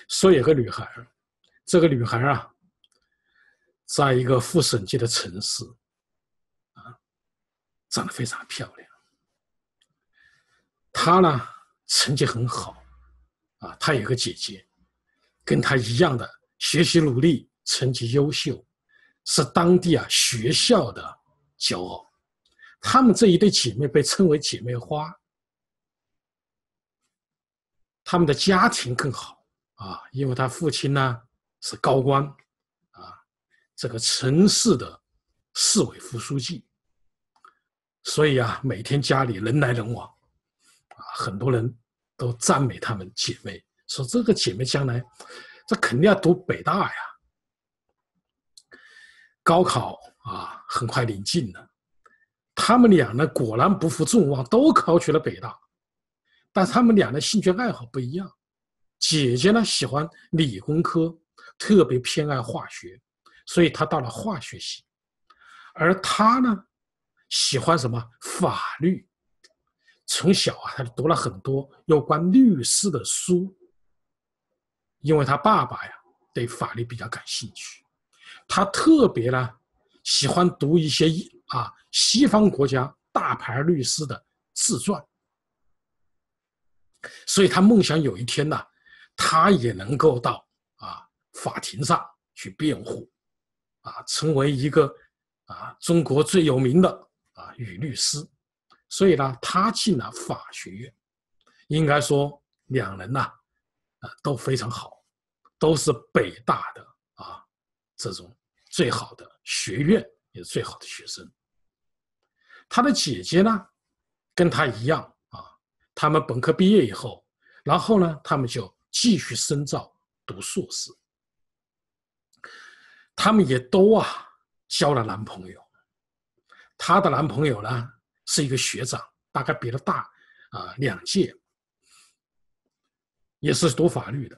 说有个女孩，这个女孩啊，在一个副省级的城市啊，长得非常漂亮。她呢成绩很好啊，她有个姐姐，跟她一样的学习努力，成绩优秀，是当地学校的骄傲。她们这一对姐妹被称为姐妹花。她们的家庭更好啊，因为她父亲呢是高官啊，这个城市的市委副书记，所以每天家里人来人往啊，很多人都赞美她们姐妹，说这个姐妹将来这肯定要读北大呀。高考很快临近了，他们俩呢果然不负众望，都考取了北大。但他们俩的兴趣爱好不一样，姐姐呢喜欢理工科，特别偏爱化学，所以她到了化学系。而她呢喜欢什么法律，从小她读了很多有关律师的书，因为她爸爸对法律比较感兴趣。她特别呢喜欢读一些西方国家大牌律师的自传。所以他梦想有一天呢，他也能够到法庭上去辩护，成为一个中国最有名的女律师。所以呢，他进了法学院。应该说，两人呢都非常好，都是北大的这种最好的学院，也是最好的学生。他的姐姐呢，跟他一样。他们本科毕业以后，然后呢，他们就继续深造读硕士。他们也都交了男朋友。她的男朋友呢是一个学长，大概比她大2届，也是读法律的。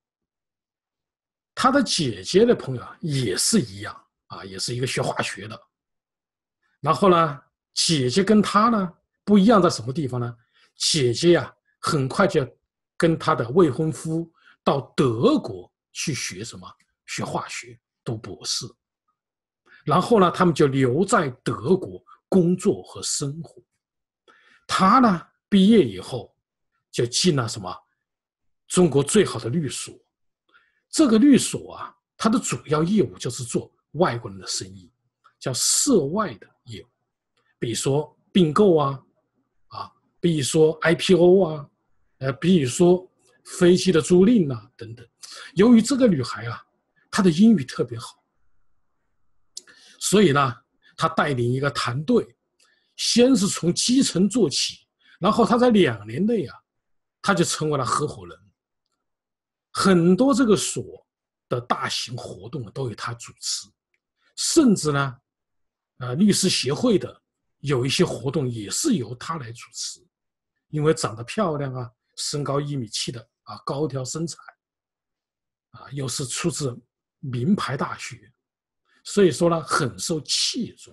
她的姐姐的朋友也是一样也是一个学化学的。然后呢，姐姐跟她呢不一样在什么地方呢？姐姐很快就跟她的未婚夫到德国去学什么？学化学，读博士。然后呢，他们就留在德国工作和生活。她呢，毕业以后就进了什么？中国最好的律所。这个律所它的主要业务就是做外国人的生意，叫涉外的业务，比如说并购比如说 IPO 比如说飞机的租赁等等。由于这个女孩她的英语特别好，所以呢，她带领一个团队，先是从基层做起，然后她在2年内她就成为了合伙人。很多这个所的大型活动都由她主持，甚至呢，律师协会的有一些活动也是由她来主持。因为长得漂亮身高1.7米的高挑身材又是出自名牌大学，所以说呢很受器重。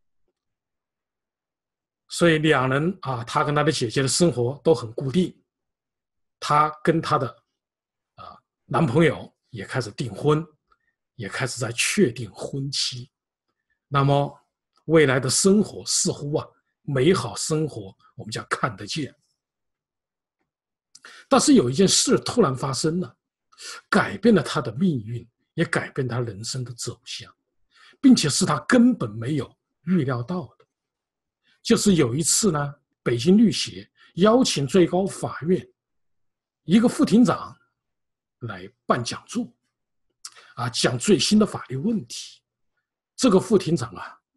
所以两人他跟他的姐姐的生活都很固定，他跟他的男朋友也开始订婚，也开始在确定婚期。那么未来的生活似乎美好生活我们叫看得见。但是有一件事突然发生了，改变了他的命运，也改变他人生的走向，并且是他根本没有预料到的。就是有一次呢，北京律协邀请最高法院一个副庭长来办讲座讲最新的法律问题。这个副庭长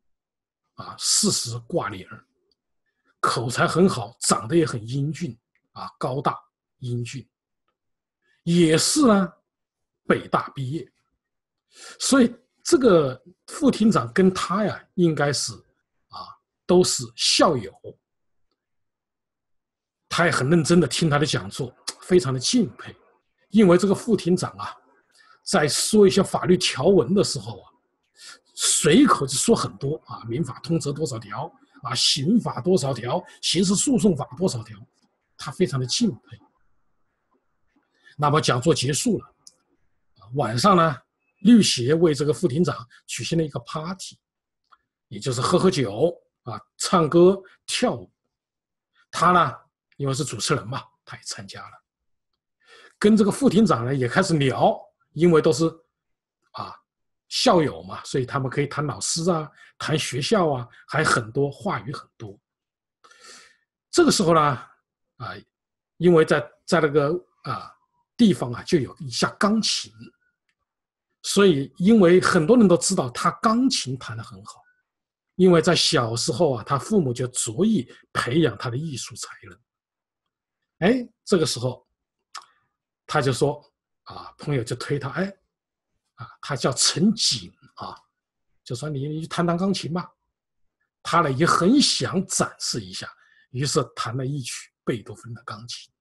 40挂脸，口才很好，长得也很英俊高大英俊，也是呢北大毕业。所以这个副庭长跟他应该是都是校友。他也很认真的听他的讲座，非常的敬佩。因为这个副庭长在说一些法律条文的时候随口就说很多民法通则多少条刑法多少条，刑事诉讼法多少条，他非常的敬佩。那么讲座结束了， 晚上呢，律协为这个副庭长举行了一个 party， 也就是喝酒啊，唱歌跳舞。他呢，因为是主持人嘛，他也参加了，跟这个副庭长呢也开始聊，因为都是校友嘛，所以他们可以谈老师啊，谈学校啊，还很多话语很多。这个时候呢，因为在那个地方就有一架钢琴，所以因为很多人都知道他钢琴弹得很好，因为在小时候他父母就着意培养他的艺术才能。这个时候他就说朋友就推他，他叫陈景就说你弹钢琴吧。他呢也很想展示一下，于是弹了一曲贝多芬的钢琴。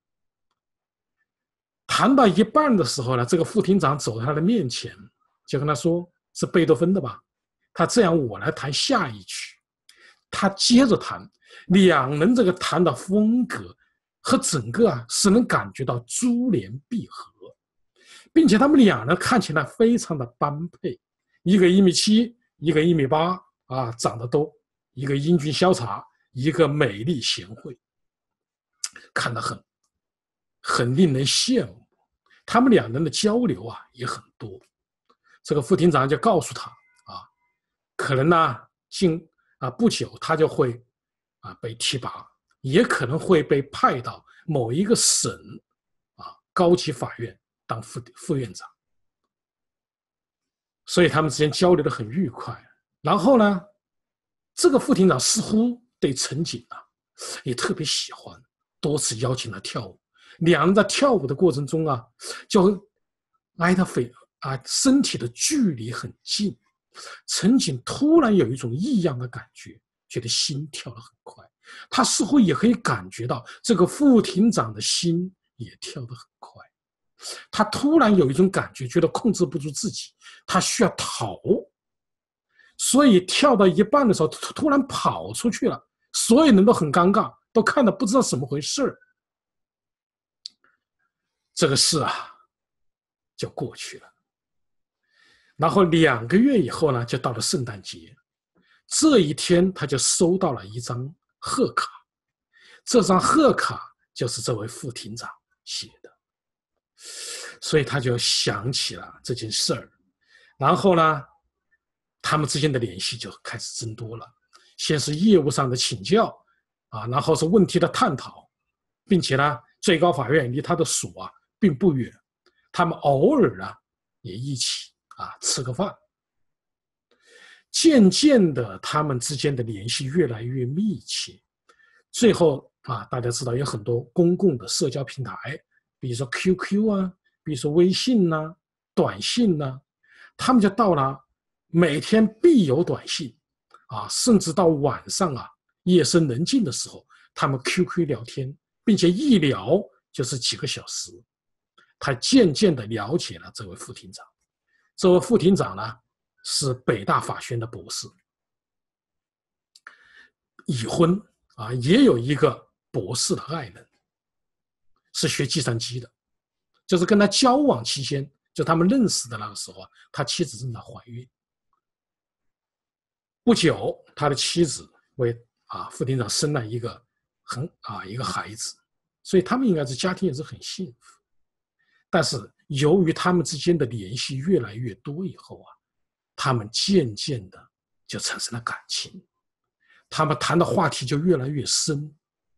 弹到一半的时候呢，这个副庭长走到他的面前，就跟他说：“是贝多芬的吧？他这样我来弹下一曲。”他接着弹，两人这个弹的风格和整个是能感觉到珠联璧合，并且他们两人看起来非常的般配，一个1.7米，一个1.8米长得都一个英俊潇洒，一个美丽贤惠，看得很令人羡慕。他们两人的交流也很多。这个副庭长就告诉他可能呢不久他就会被提拔，也可能会被派到某一个省高级法院当副院长。所以他们之间交流得很愉快。然后呢，这个副庭长似乎对陈景也特别喜欢，多次邀请他跳舞。两人在跳舞的过程中就挨得身体的距离很近。陈景突然有一种异样的感觉，觉得心跳得很快。他似乎也可以感觉到这个副庭长的心也跳得很快。他突然有一种感觉，觉得控制不住自己，他需要逃，所以跳到一半的时候突然跑出去了。所有人都很尴尬，都看得不知道怎么回事。这个事就过去了。然后2个月以后呢，就到了圣诞节。这一天他就收到了一张贺卡，这张贺卡就是这位副庭长写的，所以他就想起了这件事儿。然后呢，他们之间的联系就开始增多了，先是业务上的请教然后是问题的探讨，并且呢，最高法院离他的署并不远，他们偶尔也一起吃个饭。渐渐的，他们之间的联系越来越密切。最后大家知道有很多公共的社交平台，比如说 QQ 比如说微信短信他们就到了每天必有短信甚至到晚上夜深人静的时候，他们 QQ 聊天，并且一聊就是几个小时。他渐渐地了解了这位副庭长。这位副庭长呢，是北大法学院的博士，已婚也有一个博士的爱人，是学计算机的。就是跟他交往期间，就他们认识的那个时候他妻子正在怀孕。不久，他的妻子为副庭长生了一个孩子，所以他们应该是家庭也是很幸福。但是由于他们之间的联系越来越多以后他们渐渐的就产生了感情，他们谈的话题就越来越深，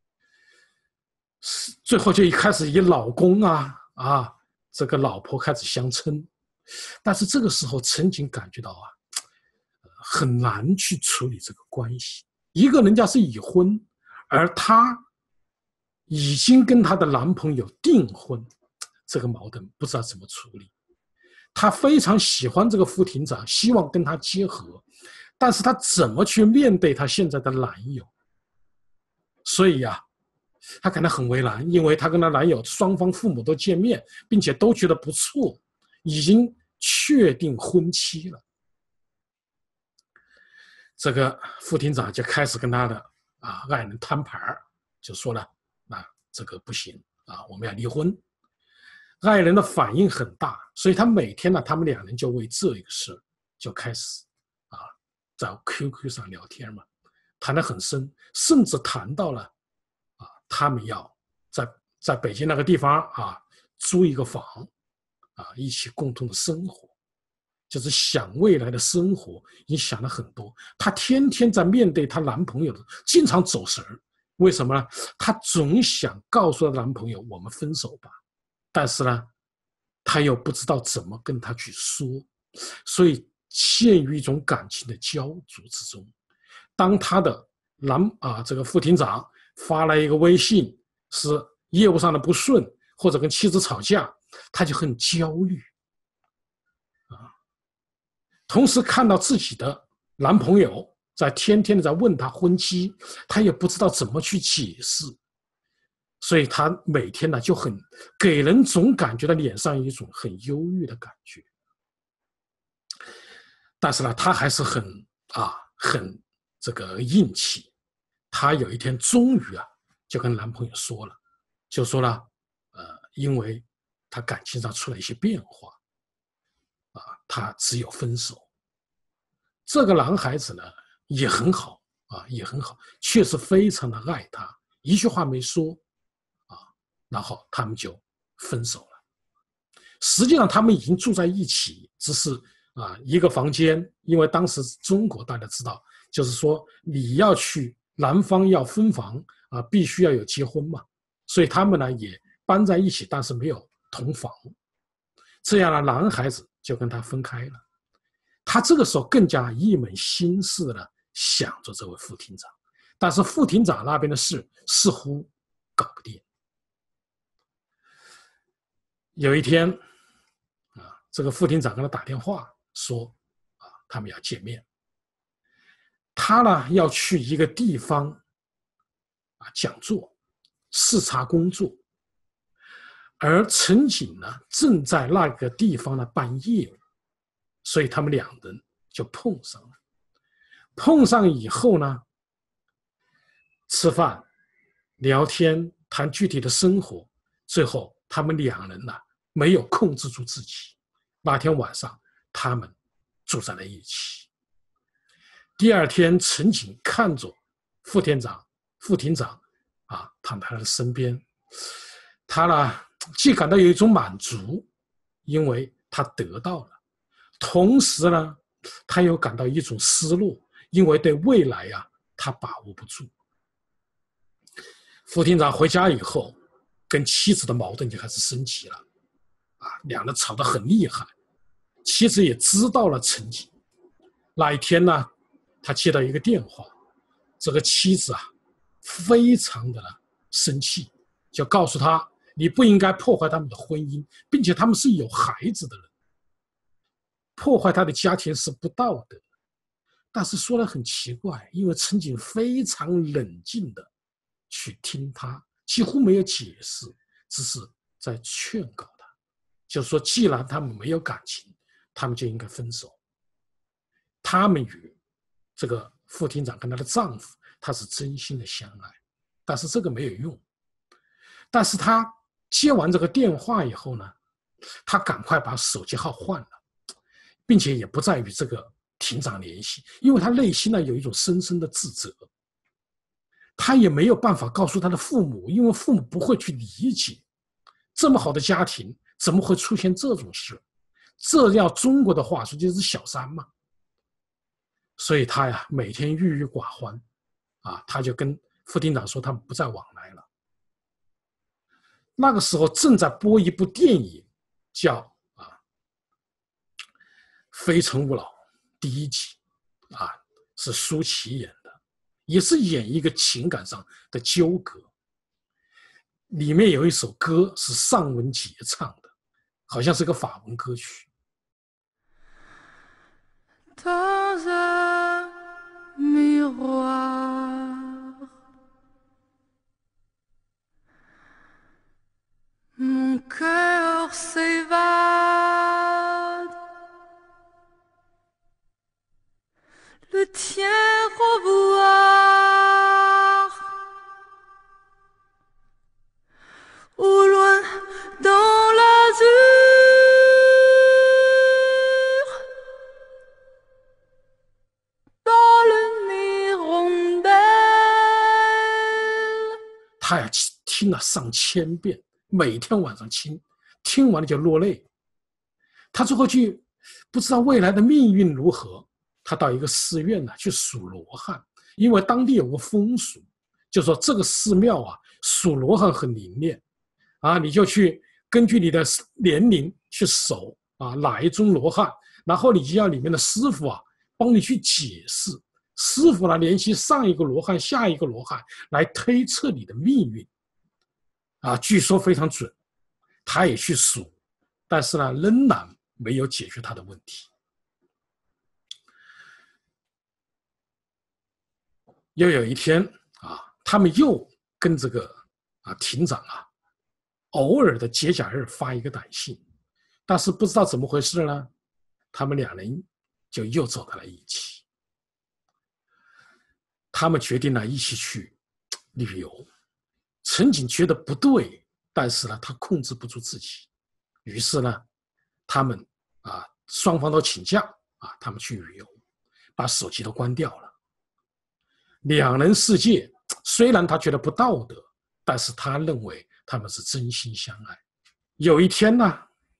最后就一开始以老公这个老婆开始相称。但是这个时候陈景感觉到很难去处理这个关系。一个人家是已婚，而她已经跟她的男朋友订婚，这个矛盾不知道怎么处理。她非常喜欢这个副庭长，希望跟他结合，但是她怎么去面对她现在的男友？所以她感到很为难，因为她跟她男友双方父母都见面，并且都觉得不错，已经确定婚期了。这个副庭长就开始跟他的爱人摊牌，就说了这个不行我们要离婚。 爱人的反应很大，所以他每天呢，他们两人就为这一个事就开始啊，在 QQ 上聊天嘛，谈得很深，甚至谈到了啊，他们要在北京那个地方啊租一个房啊，一起共同的生活，就是想未来的生活，已经想了很多。她天天在面对她男朋友的，经常走神儿。为什么呢？她总想告诉她男朋友我们分手吧，但是呢，她又不知道怎么跟他去说，所以陷于一种感情的焦灼之中。当她的这个副厅长发来一个微信，是业务上的不顺，或者跟妻子吵架，他就很焦虑啊。同时看到自己的男朋友在天天的在问他婚期，他也不知道怎么去解释，所以他每天呢就很给人总感觉到脸上一种很忧郁的感觉。但是呢，他还是很这个硬气。他有一天终于就跟男朋友说了，就说了因为他感情上出了一些变化他只有分手。这个男孩子呢也很好也很好，确实非常的爱他，一句话没说然后他们就分手了。实际上他们已经住在一起，只是一个房间，因为当时中国大家知道，就是说你要去男方要分房必须要有结婚嘛，所以他们呢也搬在一起，但是没有同房。这样呢，男孩子就跟他分开了。他这个时候更加一门心思的想着这位副厅长，但是副厅长那边的事似乎搞不定。有一天这个副厅长跟他打电话说他们要见面。他呢要去一个地方讲座视察工作，而陈瑾呢正在那个地方呢办业务，所以他们两人就碰上了。碰上以后呢，吃饭聊天谈具体的生活，最后他们两人呢没有控制住自己，那天晚上他们住在了一起。第二天，陈瑾看着副厅长躺在他的身边，他呢既感到有一种满足，因为他得到了，同时呢他又感到一种失落，因为对未来他把握不住。副厅长回家以后，跟妻子的矛盾就开始升级了两人吵得很厉害。妻子也知道了陈瑾。那一天呢，他接到一个电话，这个妻子非常的生气，就告诉他你不应该破坏他们的婚姻，并且他们是有孩子的人，破坏他的家庭是不道德的。但是说得很奇怪，因为陈瑾非常冷静的去听他，几乎没有解释，只是在劝告他，就是说既然他们没有感情，他们就应该分手。他们与这个副厅长跟她的丈夫，她是真心的相爱，但是这个没有用。但是她接完这个电话以后呢，她赶快把手机号换了，并且也不再与这个厅长联系，因为她内心呢有一种深深的自责。她也没有办法告诉她的父母，因为父母不会去理解这么好的家庭怎么会出现这种事。这要中国的话说就是小三嘛。所以他每天郁郁寡欢他就跟副厅长说他们不再往来了。那个时候正在播一部电影叫非诚勿扰》第一集是舒淇演的，也是演一个情感上的纠葛。里面有一首歌是尚雯婕唱的，好像是个法文歌曲。 Dans un miroir, mon cœur s'évade, le tien revoir, au loin dans la 他呀听了上千遍，每天晚上听完了就落泪。他最后去不知道未来的命运如何，他到一个寺院呢去数罗汉，因为当地有个风俗，就说这个寺庙啊数罗汉很灵验啊，你就去根据你的年龄去守啊哪一宗罗汉，然后你就要里面的师傅啊帮你去解释，师傅呢联系上一个罗汉下一个罗汉来推测你的命运啊，据说非常准。他也去数，但是呢仍然没有解决他的问题。又有一天啊，他们又跟这个庭长啊偶尔的节假日发一个短信，但是不知道怎么回事呢，他们两人就又走到了一起。他们决定了一起去旅游。陈景觉得不对，但是呢他控制不住自己，于是呢他们双方都请假他们去旅游，把手机都关掉了。两人世界虽然他觉得不道德，但是他认为他们是真心相爱。有一天呢，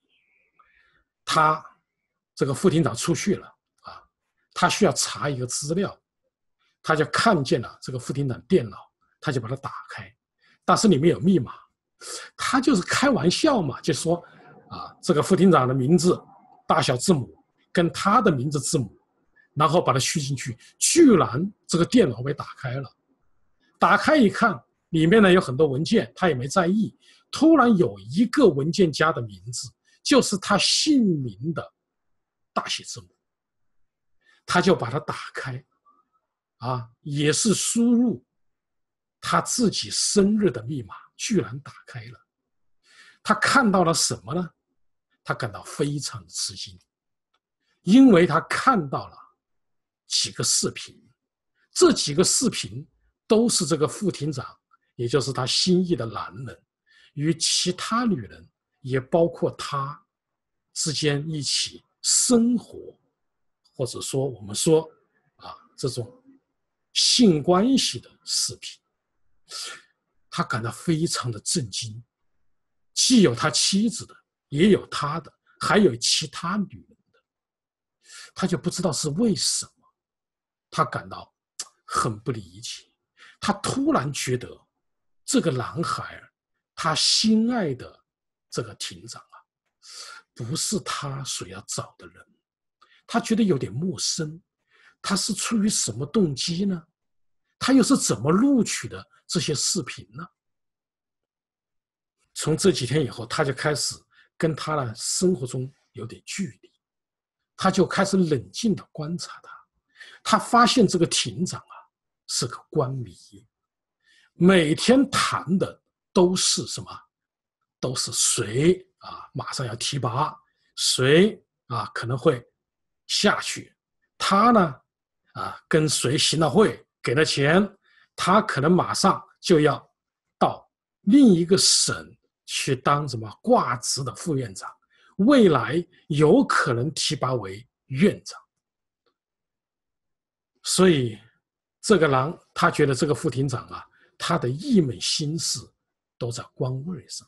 他这个副厅长出去了他需要查一个资料，他就看见了这个副厅长电脑，他就把它打开，但是里面有密码。他就是开玩笑嘛，就说这个副厅长的名字大小字母跟他的名字字母，然后把它续进去，居然这个电脑被打开了。打开一看，里面呢有很多文件，他也没在意。突然有一个文件夹的名字，就是他姓名的大写字母，他就把它打开，也是输入他自己生日的密码，居然打开了。他看到了什么呢？他感到非常吃惊，因为他看到了几个视频，这几个视频都是这个副厅长，也就是他心仪的男人，与其他女人，也包括他之间一起生活，或者说我们说这种性关系的视频。他感到非常的震惊，既有他妻子的，也有他的，还有其他女人的。他就不知道是为什么，他感到很不理解。他突然觉得这个男孩，他心爱的这个庭长不是他所要找的人，他觉得有点陌生。他是出于什么动机呢？他又是怎么录取的这些视频呢？从这几天以后，他就开始跟他的生活中有点距离，他就开始冷静地观察他。他发现这个庭长是个官迷，每天谈的都是什么？都是谁马上要提拔，谁可能会下去，他呢跟谁行了会，给了钱，他可能马上就要到另一个省去当什么挂职的副院长，未来有可能提拔为院长。所以这个人他觉得这个副厅长他的一门心思都在官位上，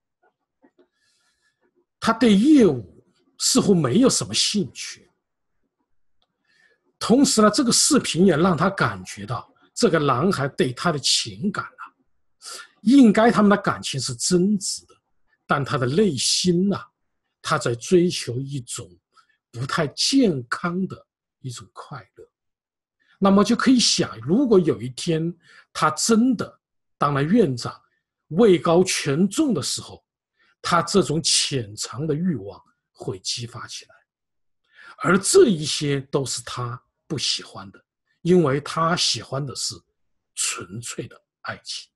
他对业务似乎没有什么兴趣。同时呢，这个视频也让他感觉到这个男孩对他的情感应该他们的感情是真挚的，但他的内心他在追求一种不太健康的一种快乐。那么就可以想，如果有一天他真的当了院长，位高权重的时候，他这种潜藏的欲望会激发起来，而这一些都是他不喜欢的，因为他喜欢的是纯粹的爱情。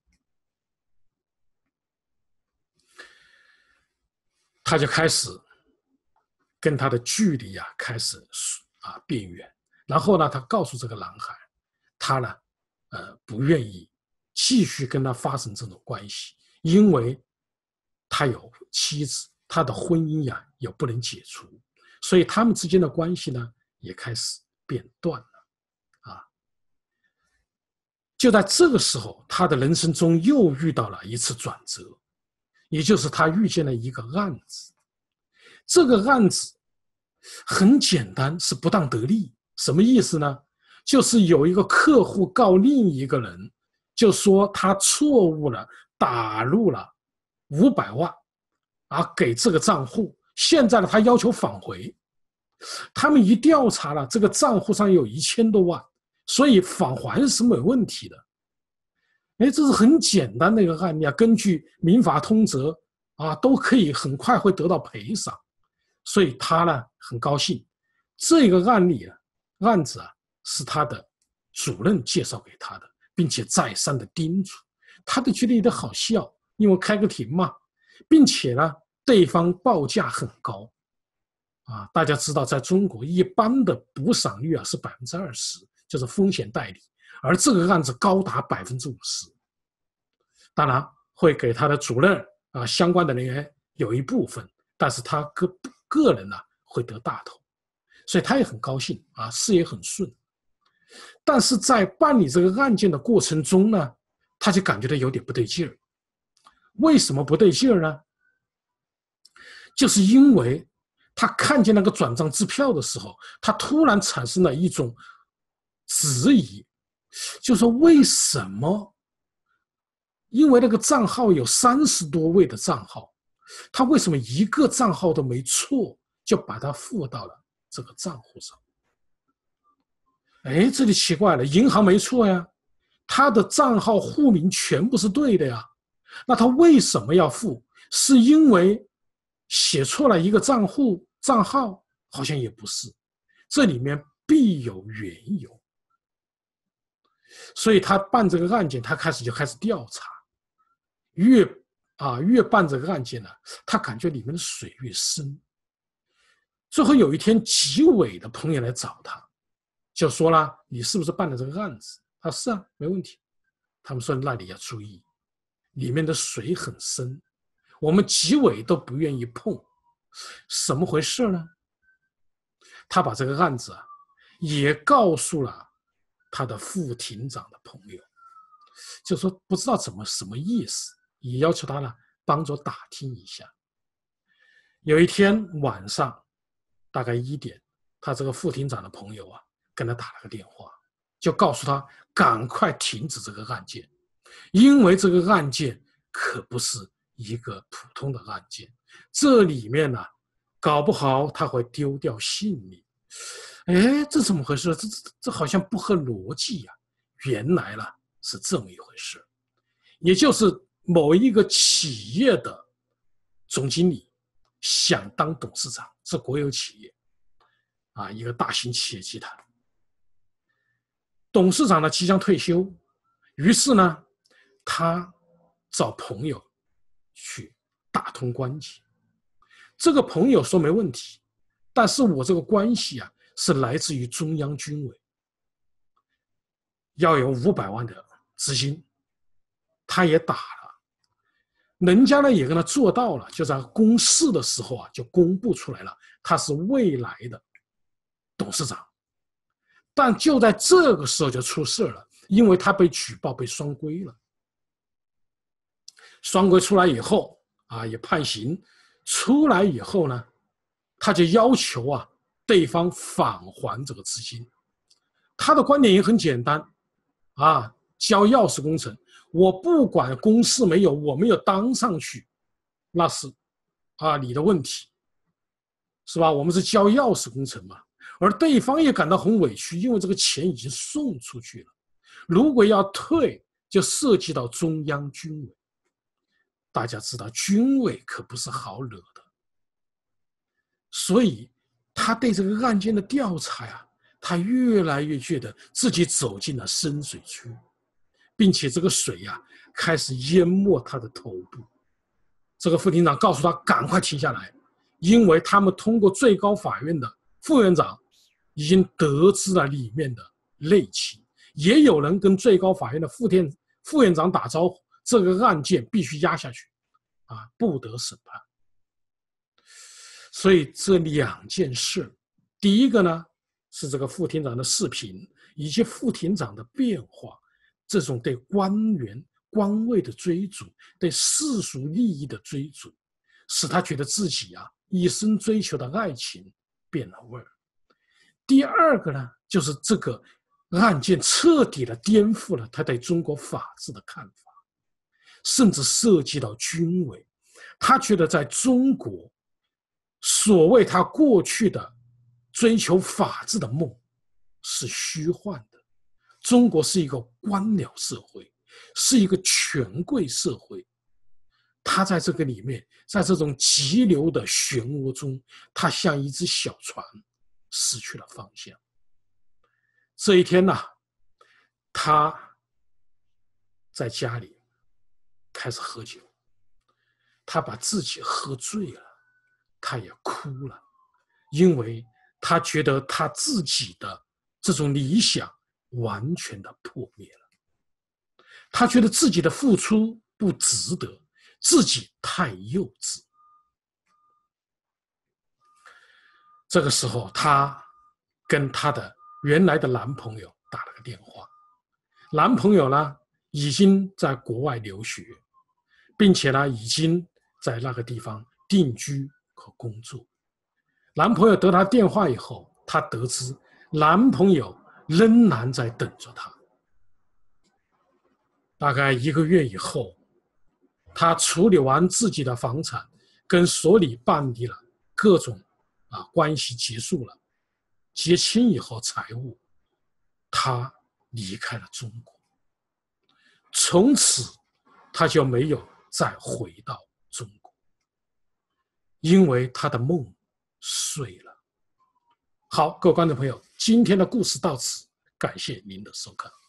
他就开始跟他的距离开始变远。然后呢，他告诉这个男孩，他呢不愿意继续跟他发生这种关系，因为他有妻子，他的婚姻也不能解除，所以他们之间的关系呢也开始变断了就在这个时候，他的人生中又遇到了一次转折，也就是他遇见了一个案子。这个案子很简单，是不当得利。什么意思呢？就是有一个客户告另一个人，就说他错误了打入了500万给这个账户，现在呢他要求返回。他们一调查了，这个账户上有1000多万，所以返还是没有问题的。这是很简单的一个案例根据民法通则都可以很快会得到赔偿，所以他呢很高兴。这个案子是他的主任介绍给他的，并且再三的叮嘱，他都觉得有点好笑，因为开个庭嘛，并且呢对方报价很高大家知道在中国一般的补偿率是20%，就是风险代理，而这个案子高达50%，当然会给他的主任相关的人员有一部分，但是他个人会得大头，所以他也很高兴事业很顺。但是在办理这个案件的过程中呢，他就感觉到有点不对劲儿。为什么不对劲儿呢？就是因为他看见那个转账支票的时候，他突然产生了一种质疑，就说为什么？因为那个账号有30多位的账号，他为什么一个账号都没错，就把它付到了这个账户上？这里奇怪了，银行没错呀，他的账号户名全部是对的呀，那他为什么要付？是因为写错了一个账号？好像也不是，这里面必有缘由。所以他办这个案件，他开始调查，越办这个案件呢，他感觉里面的水越深。最后有一天，纪委的朋友来找他，就说了：“你是不是办了这个案子？”他说：“是啊，没问题。”他们说：“那你要注意，里面的水很深，我们纪委都不愿意碰。”什么回事呢？他把这个案子也告诉了他的副庭长的朋友，就说不知道什么意思，也要求他呢帮着打听一下。有一天晚上大概1点，他这个副庭长的朋友跟他打了个电话，就告诉他赶快停止这个案件，因为这个案件可不是一个普通的案件，这里面搞不好他会丢掉性命。这怎么回事？这好像不合逻辑呀！原来是这么一回事，也就是某一个企业的总经理想当董事长，是国有企业一个大型企业集团。董事长呢即将退休，于是呢他找朋友去打通关系。这个朋友说没问题，但是我这个关系是来自于中央军委，要有500万的资金，他也打了，人家呢也跟他做到了，就在公示的时候就公布出来了，他是未来的董事长。但就在这个时候就出事了，因为他被举报被双规了。双规出来以后也判刑，出来以后呢，他就要求对方返还这个资金。他的观点也很简单交钥匙工程，我不管公示没有，我没有当上去，那是你的问题，是吧？我们是交钥匙工程嘛。而对方也感到很委屈，因为这个钱已经送出去了，如果要退，就涉及到中央军委。大家知道军委可不是好惹的，所以他对这个案件的调查他越来越觉得自己走进了深水区，并且这个水开始淹没他的头部。这个副庭长告诉他赶快停下来，因为他们通过最高法院的副院长已经得知了里面的内情，也有人跟最高法院的副院长打招呼，这个案件必须压下去不得审判。所以这2件事，第一个呢是这个副庭长的视频以及副庭长的变化， 这种对官员、官位的追逐，对世俗利益的追逐，使他觉得自己一生追求的爱情变了味儿。第二个呢，就是这个案件彻底的颠覆了他对中国法治的看法，甚至涉及到军委。他觉得在中国，所谓他过去的追求法治的梦是虚幻的。中国是一个官僚社会，是一个权贵社会。他在这个里面，在这种急流的漩涡中，他像一只小船，失去了方向。这一天呢，他在家里开始喝酒，他把自己喝醉了，他也哭了，因为他觉得他自己的这种理想完全的破灭了。他觉得自己的付出不值得，自己太幼稚。这个时候，他跟他的原来的男朋友打了个电话。男朋友呢，已经在国外留学，并且呢，已经在那个地方定居和工作。男朋友得他电话以后，他得知男朋友仍然在等着他。大概1个月以后，他处理完自己的房产，跟所里办理了各种关系结束了，结清以后财务，他离开了中国。从此他就没有再回到中国，因为他的梦碎了。好，各位观众朋友，今天的故事到此，感谢您的收看。